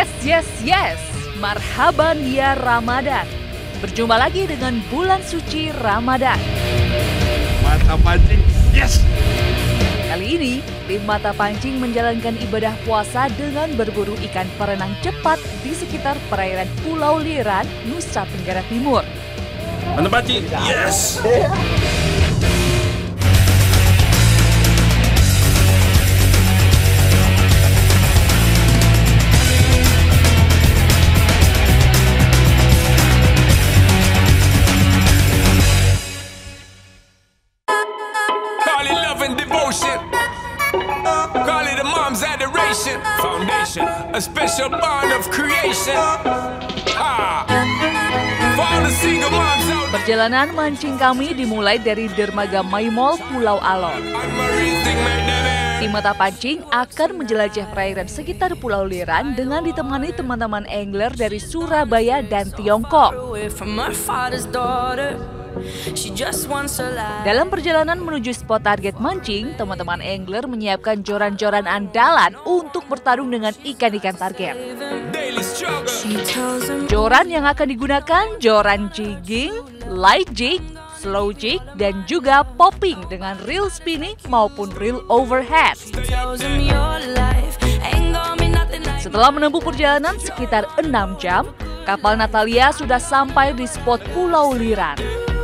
Yes, marhaban ya Ramadan. Berjumpa lagi dengan bulan suci Ramadan. Mata pancing, yes! Kali ini, tim Mata Pancing menjalankan ibadah puasa dengan berburu ikan perenang cepat di sekitar perairan Pulau Liran, Nusa Tenggara Timur. Mata pancing, yes! Call it a mom's adoration. Foundation, a special bond of creation. For all the single moms out. Perjalanan mancing kami dimulai dari dermaga Maimol, Pulau Alor. Tim Mata Pancing akan menjelajah perairan sekitar Pulau Liran dengan ditemani teman-teman angler dari Surabaya dan Tiongkok. Dalam perjalanan menuju spot target mancing, teman-teman angler menyiapkan joran-joran andalan untuk bertarung dengan ikan-ikan target. Joran yang akan digunakan joran jigging, light jig, slow jig, dan juga popping dengan reel spinning maupun reel overhead. Setelah menempuh perjalanan sekitar 6 jam, kapal Natalia sudah sampai di spot Pulau Liran.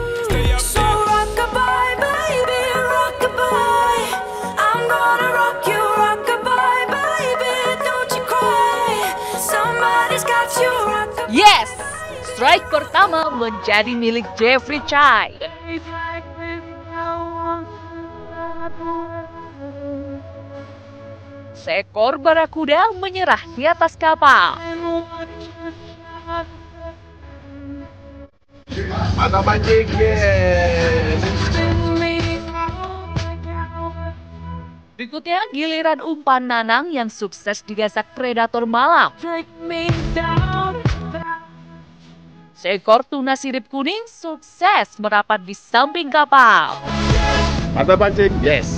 Yes! Strike pertama menjadi milik Jeffrey Chai. Seekor barakuda menyerah di atas kapal. Mata pancing, yes! Berikutnya giliran umpan nanang yang sukses digasak predator malam. Seekor tuna sirip kuning sukses merapat di samping kapal. Mata pancing, yes!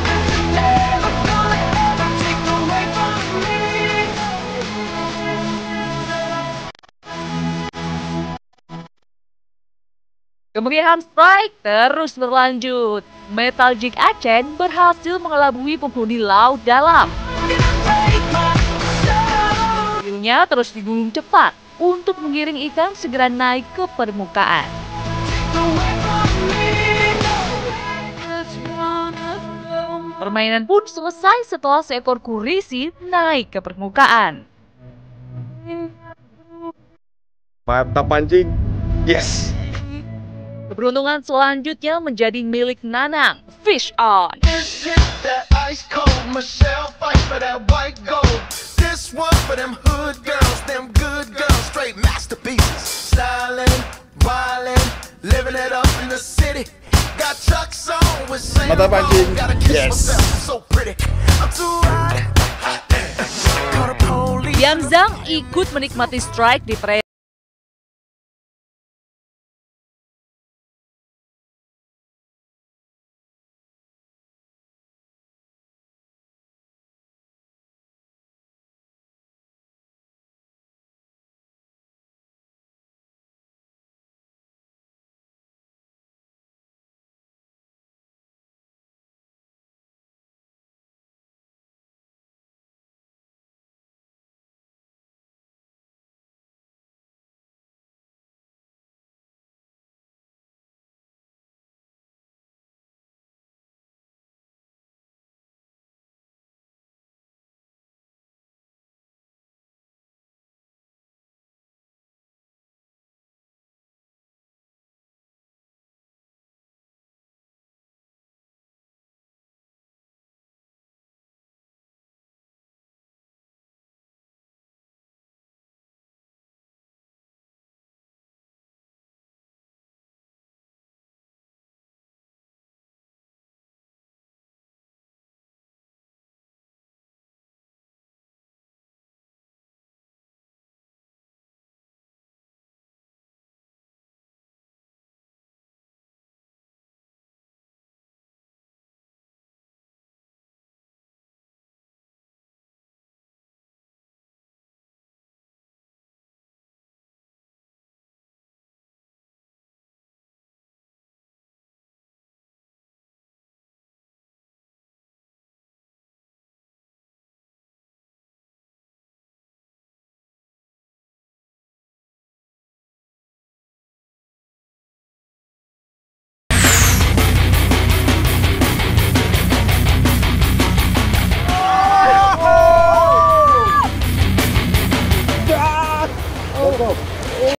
Kemeriahan strike terus berlanjut. Metal jig Aceh berhasil mengelabui penghuni laut dalam. Reelnya terus digulung cepat untuk menggiring ikan segera naik ke permukaan. Permainan pun selesai setelah seekor kurisi naik ke permukaan. Mata pancing, yes! Keberuntungan selanjutnya menjadi milik Nanang, Fish On. Mata pancing, yes! Yan Zhang ikut menikmati strike di perairan